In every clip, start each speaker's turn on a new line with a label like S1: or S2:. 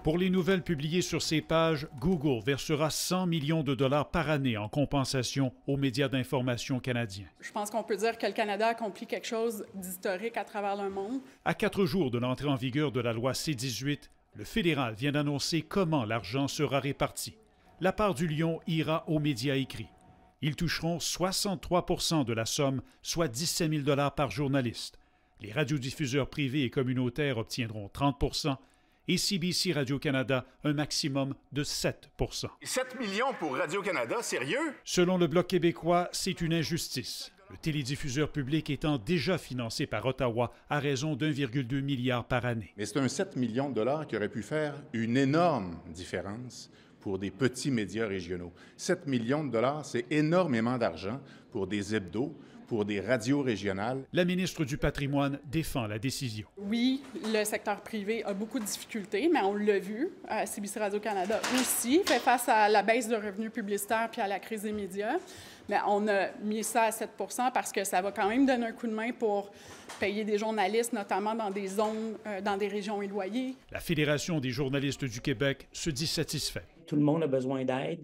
S1: Pour les nouvelles publiées sur ses pages, Google versera 100 millions de dollars par année en compensation aux médias d'information canadiens.
S2: Je pense qu'on peut dire que le Canada accomplit quelque chose d'historique à travers le monde.
S1: À 4 jours de l'entrée en vigueur de la loi C-18, le fédéral vient d'annoncer comment l'argent sera réparti. La part du lion ira aux médias écrits. Ils toucheront 63 % de la somme, soit 17 000 $ par journaliste. Les radiodiffuseurs privés et communautaires obtiendront 30 % et CBC Radio-Canada un maximum de 7 %.
S3: 7 millions pour Radio-Canada, sérieux?
S1: Selon le Bloc québécois, c'est une injustice. Le télédiffuseur public étant déjà financé par Ottawa à raison d'1,2 milliard par année.
S4: Mais c'est un 7 millions de dollars qui aurait pu faire une énorme différence pour des petits médias régionaux. 7 millions de dollars, c'est énormément d'argent pour des hebdos, pour des radios régionales.
S1: La ministre du Patrimoine défend la décision.
S2: Oui, le secteur privé a beaucoup de difficultés, mais on l'a vu. CBC Radio-Canada aussi fait face à la baisse de revenus publicitaires puis à la crise des médias. Mais on a mis ça à 7 % parce que ça va quand même donner un coup de main pour payer des journalistes, notamment dans des zones, dans des régions éloignées.
S1: La Fédération des journalistes du Québec se dit satisfaite.
S5: Tout le monde a besoin d'aide.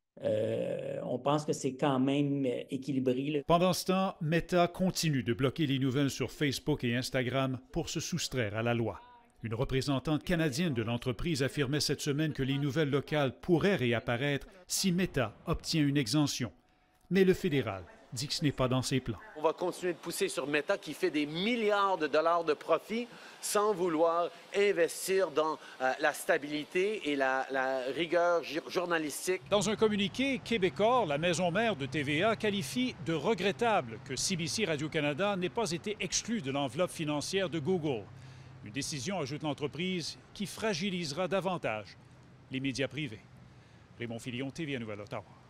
S5: On pense que c'est quand même équilibré, là.
S1: Pendant ce temps, Meta continue de bloquer les nouvelles sur Facebook et Instagram pour se soustraire à la loi. Une représentante canadienne de l'entreprise affirmait cette semaine que les nouvelles locales pourraient réapparaître si Meta obtient une exemption. Mais le fédéral dit que ce n'est pas dans ses plans.
S6: On va continuer de pousser sur Meta qui fait des milliards de dollars de profit sans vouloir investir dans la stabilité et la rigueur journalistique.
S1: Dans un communiqué, Québecor, la maison mère de TVA, qualifie de regrettable que CBC Radio-Canada n'ait pas été exclu de l'enveloppe financière de Google. Une décision, ajoute l'entreprise, qui fragilisera davantage les médias privés. Raymond Filion, TVA Nouvelle-Ottawa.